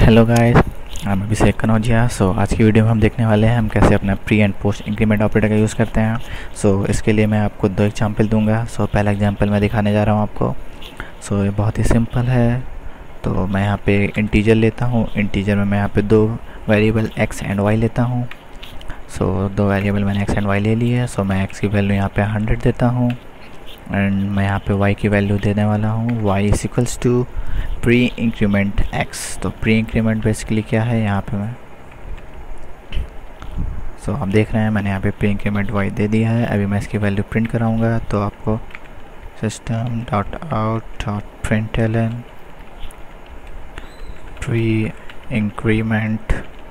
Hello guys, I am Abhishek Kanaujia. आज की video में हम देखने वाले हैं हम कैसे अपना pre and post increment operator का यूज़ करते हैं। इसके लिए मैं आपको दो एग्जांपल दूंगा। पहला एग्जांपल मैं दिखाने जा रहा हूं आपको। ये बहुत ही सिंपल है। तो मैं यहाँ पे इंटीजर लेता हूँ। इंटीजर में मैं यहाँ पे दो वेरिएबल एक्स एंड वाई लेता हूँ। दो वेरिएबल मैंने एक्स एंड वाई ले लिए। मैं एक्स की वैल्यू यहाँ पे 100 देता हूँ एंड मैं यहाँ पे y की वैल्यू देने वाला हूँ। y is equals to pre increment x। तो प्री इंक्रीमेंट बेसिकली क्या है यहाँ पे मैं आप देख रहे हैं मैंने यहाँ पे प्री इंक्रीमेंट y दे दिया है। अभी मैं इसकी वैल्यू प्रिंट कराऊंगा तो आपको system dot out dot println pre increment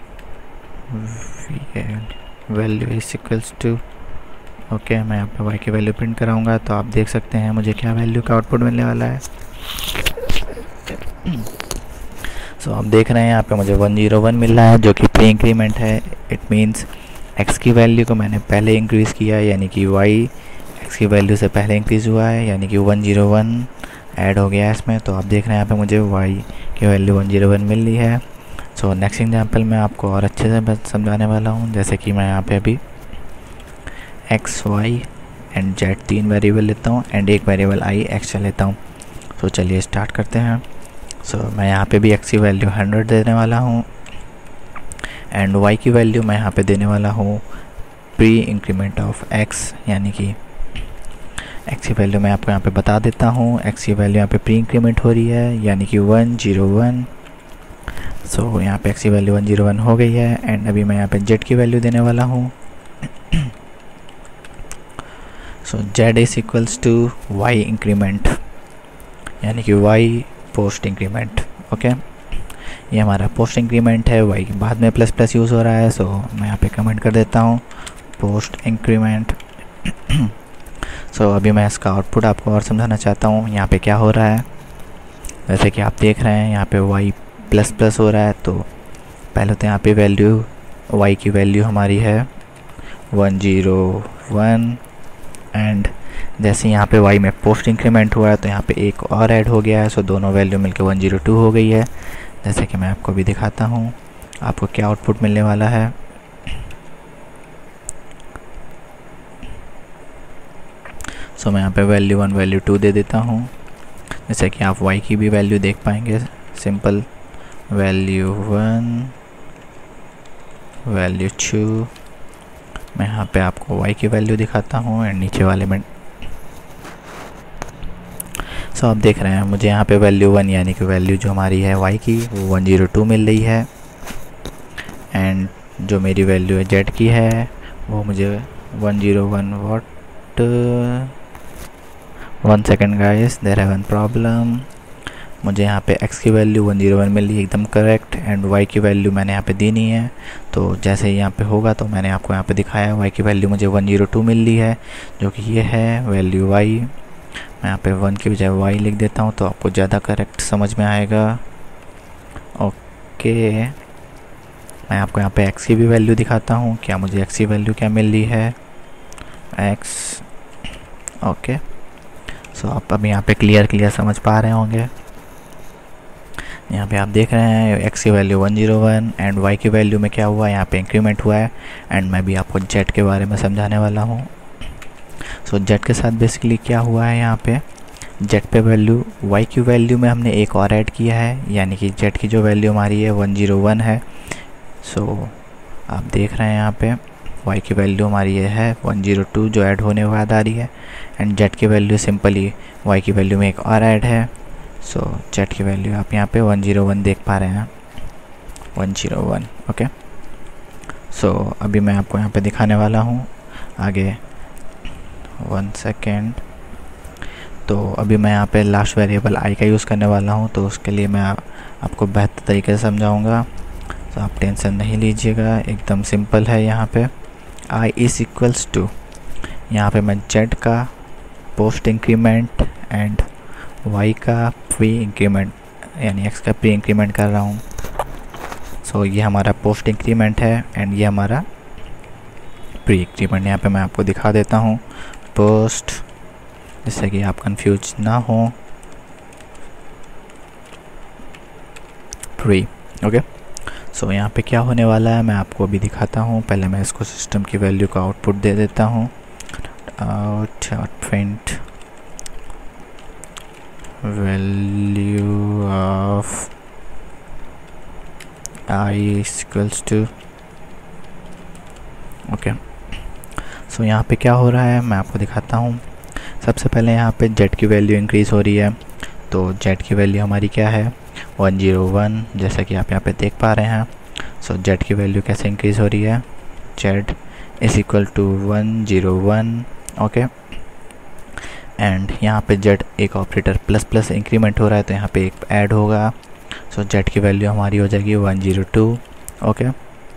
value is equals to okay मैं यहाँ पे y की वैल्यू प्रिंट कराऊंगा तो आप देख सकते हैं मुझे क्या वैल्यू का आउटपुट मिलने वाला है। आप देख रहे हैं यहाँ पे मुझे 101 मिल रहा है जो कि प्री इंक्रीमेंट है। इट मींस x की वैल्यू को मैंने पहले इंक्रीज़ किया है, यानी कि y x की वैल्यू से पहले इंक्रीज़ हुआ है, यानी कि 101 ऐड हो गया है इसमें। तो आप देख रहे हैं यहाँ पे मुझे y की वैल्यू 101 मिल रही है। नेक्स्ट एग्जाम्पल मैं आपको और अच्छे से समझाने वाला हूँ। जैसे कि मैं यहाँ पे अभी एक्स वाई एंड जेड तीन वेरिएबल लेता हूँ एंड एक वेरिएबल आई एक्स लेता हूँ। चलिए स्टार्ट करते हैं। मैं यहाँ पे भी एक्स की वैल्यू 100 देने वाला हूँ एंड वाई की वैल्यू मैं यहाँ पे देने वाला हूँ प्री इंक्रीमेंट ऑफ एक्स, यानी कि एक्स की वैल्यू मैं आपको यहाँ पे बता देता हूँ। एक्स की वैल्यू यहाँ पे प्री इंक्रीमेंट हो रही है, यानी कि 101। यहाँ पे एक्स की वैल्यू 101 हो गई है एंड अभी मैं यहाँ पे जेड की वैल्यू देने वाला हूँ। z is equals to y increment, यानी कि y पोस्ट इंक्रीमेंट। ओके, ये हमारा पोस्ट इंक्रीमेंट है। y बाद में प्लस प्लस यूज़ हो रहा है। मैं यहाँ पे कमेंट कर देता हूँ पोस्ट इंक्रीमेंट। अभी मैं इसका आउटपुट आपको और समझाना चाहता हूँ यहाँ पे क्या हो रहा है। जैसे कि आप देख रहे हैं यहाँ पे y प्लस प्लस हो रहा है। तो पहले तो यहाँ पे वैल्यू y की वैल्यू हमारी है 101 एंड जैसे यहाँ पे y में पोस्ट इंक्रीमेंट हुआ है तो यहाँ पे एक और ऐड हो गया है। दोनों वैल्यू मिलकर 102 हो गई है। जैसे कि मैं आपको भी दिखाता हूँ आपको क्या आउटपुट मिलने वाला है। मैं यहाँ पे वैल्यू 1 वैल्यू 2 दे देता हूँ। जैसे कि आप y की भी वैल्यू देख पाएंगे, सिंपल वैल्यू 1 वैल्यू 2। मैं यहाँ पे आपको y की वैल्यू दिखाता हूँ एंड नीचे वाले में आप देख रहे हैं मुझे यहाँ पे वैल्यू 1 यानी कि वैल्यू जो हमारी है y की वो 102 मिल रही है एंड जो मेरी वैल्यू है z की है वो मुझे 101 what 1 second guys, there have one problem. मुझे यहाँ पे x की वैल्यू 101 मिल रही है एकदम करेक्ट एंड y की वैल्यू मैंने यहाँ पे दी नहीं है। तो जैसे ही यहाँ पे होगा तो मैंने आपको यहाँ पे दिखाया y की वैल्यू मुझे 102 मिल रही है जो कि ये है वैल्यू y। मैं यहाँ पे 1 की बजाय y लिख देता हूँ तो आपको ज़्यादा करेक्ट समझ में आएगा। ओके, मैं आपको यहाँ पे x की भी वैल्यू दिखाता हूँ। क्या मुझे x की वैल्यू क्या मिल रही है x। ओके, आप अभी यहाँ पे क्लियर समझ पा रहे होंगे। यहाँ पे आप देख रहे हैं x की वैल्यू 101 एंड y की वैल्यू में क्या हुआ, यहाँ पे इंक्रीमेंट हुआ है एंड मैं भी आपको z के बारे में समझाने वाला हूँ। z के साथ बेसिकली क्या हुआ है, यहाँ पे z पे वैल्यू y की वैल्यू में हमने एक और ऐड किया है, यानी कि z की जो वैल्यू हमारी है 101 है। आप देख रहे हैं यहाँ पे y की वैल्यू हमारी ये है 102 जो ऐड होने के बाद आ रही है एंड z की वैल्यू सिंपली y की वैल्यू में एक और ऐड है। z की वैल्यू आप यहाँ पे 101 देख पा रहे हैं 101। ओके, अभी मैं आपको यहाँ पे दिखाने वाला हूँ आगे 1 सेकेंड। तो अभी मैं यहाँ पे लास्ट वेरिएबल i का यूज़ करने वाला हूँ। तो उसके लिए मैं आपको बेहतर तरीके से समझाऊँगा। आप टेंशन नहीं लीजिएगा, एकदम सिंपल है। यहाँ पे i इज़ इक्वल्स टू, यहाँ पे मैं z का पोस्ट इंक्रीमेंट एंड y का प्री इंक्रीमेंट यानी x का प्री इंक्रीमेंट कर रहा हूँ। ये हमारा पोस्ट इंक्रीमेंट है एंड ये हमारा प्री इंक्रीमेंट। यहाँ पे मैं आपको दिखा देता हूँ पोस्ट, जिससे कि आप कंफ्यूज ना हो। Pre okay. सो यहाँ पे क्या होने वाला है मैं आपको अभी दिखाता हूँ। पहले मैं इसको सिस्टम की वैल्यू का आउटपुट दे देता हूँ। Print value of i equals to, okay. So यहाँ पे क्या हो रहा है मैं आपको दिखाता हूँ। सबसे पहले यहाँ पे जेड की वैल्यू इंक्रीज़ हो रही है, तो जेड की वैल्यू हमारी क्या है 101, जैसा कि आप यहाँ पे देख पा रहे हैं। सो जेड की वैल्यू कैसे इंक्रीज़ हो रही है, z is equal to 101, okay. And यहाँ पे जेड एक ऑपरेटर प्लस प्लस इंक्रीमेंट हो रहा है, तो यहाँ पे एक ऐड होगा। सो जेड की वैल्यू हमारी हो जाएगी 102, ओके।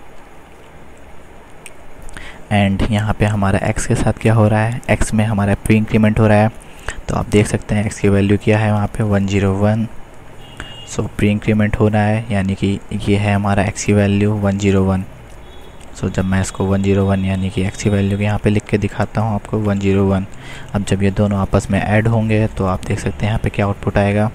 एंड यहाँ पे हमारा x के साथ क्या हो रहा है, x में हमारा प्री इंक्रीमेंट हो रहा है, तो आप देख सकते हैं x की वैल्यू क्या है वहाँ पे 101। सो प्री इंक्रीमेंट हो रहा है, यानी कि ये है हमारा x की वैल्यू 101। सो जब मैं इसको 101 यानी कि x की वैल्यू यहाँ पे लिख के दिखाता हूँ आपको 101, अब जब ये दोनों आपस में ऐड होंगे तो आप देख सकते हैं यहाँ पे क्या आउटपुट आएगा।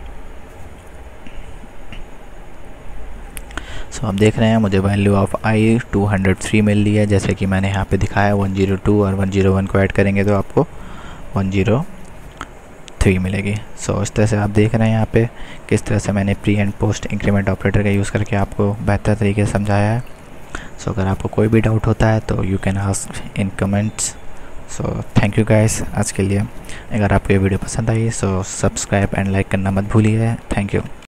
सो आप देख रहे हैं मुझे वैल्यू ऑफ आई 203 मिल रही है, जैसे कि मैंने यहाँ पे दिखाया 102 और 101 को ऐड करेंगे तो आपको 103 मिलेगी। सो इस तरह से आप देख रहे हैं यहाँ पे किस तरह से मैंने pre and post increment operator का यूज़ करके आपको बेहतर तरीके से समझाया है। सो अगर आपको कोई भी डाउट होता है तो you can ask in comments. So thank you guys आज के लिए। अगर आपको ये वीडियो पसंद आई सो सब्सक्राइब एंड लाइक करना मत भूलिए। Thank you.